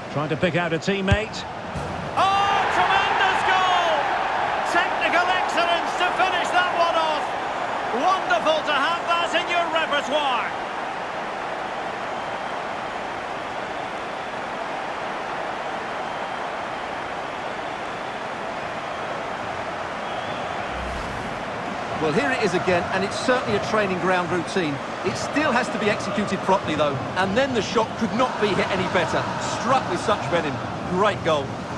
Trying to pick out a teammate. Oh, tremendous goal! Technical excellence to finish that one off. Wonderful to have that in your repertoire. Well, here it is again, and it's certainly a training ground routine. It still has to be executed properly, though, and then the shot could not be hit any better. Struck with such venom. Great goal.